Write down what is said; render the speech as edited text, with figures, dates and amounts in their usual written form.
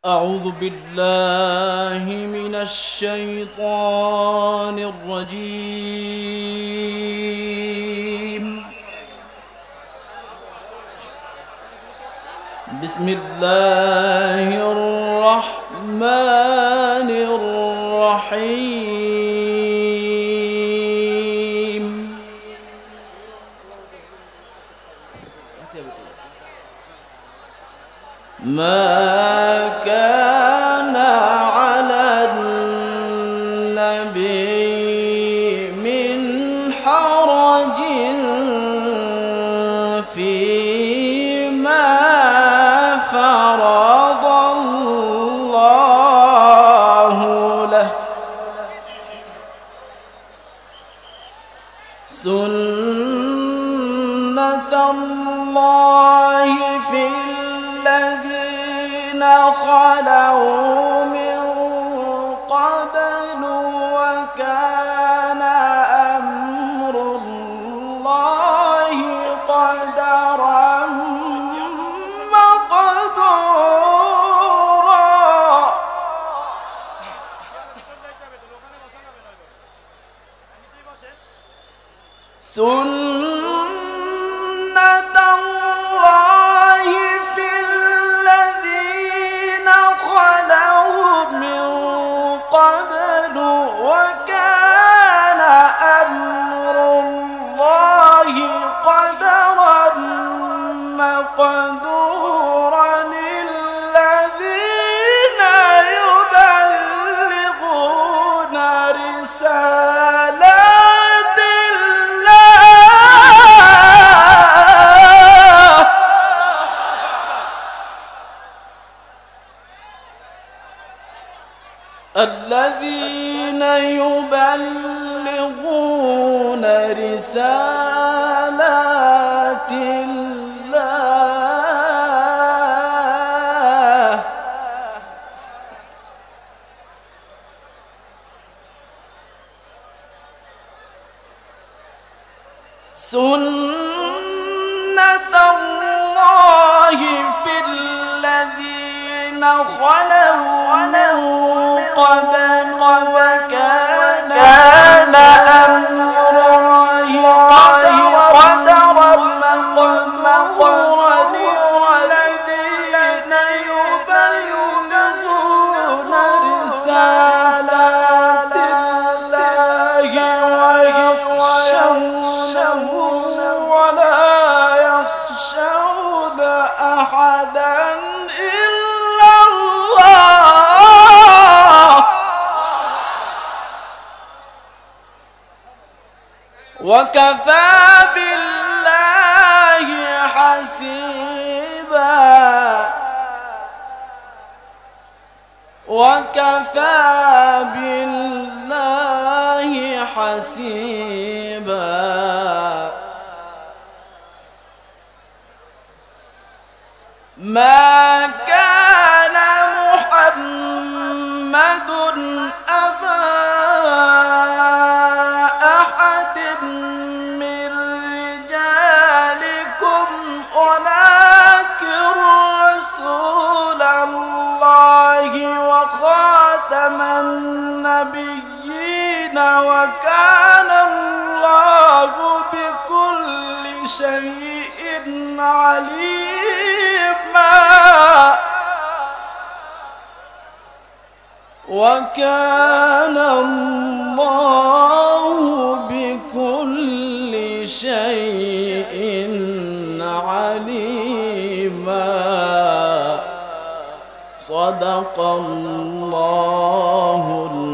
أعوذ بالله من الشيطان الرجيم. بسم الله الرحمن الرحيم. ما كان على النبي من حرج فيما فرض الله له، سنة الله في الذين خلوا من قبل، وكان أمر الله قدرا مقدورا. سنة الله في الذين خلوا من قبل، وكان أمر الله قدرا مقدورا. الذين يبلغون رسالات الله، الذين يبلغون رسالات الله، سنة الله في الذين خلوا من قبل، وكان أمر الله قدرا مقدورا. الذين يبلغون رسالات الله ويخشونه ولا يخشون أحدا إلا الله، وكفى بالله حسيبا، وكفى بالله حسيبا. ما كان محمد أبا أحد من رجالكم ولكن رسول الله وخاتم النبيين، وكان الله بكل شيء عليما، وكان الله بكل شيء عليما. صدق الله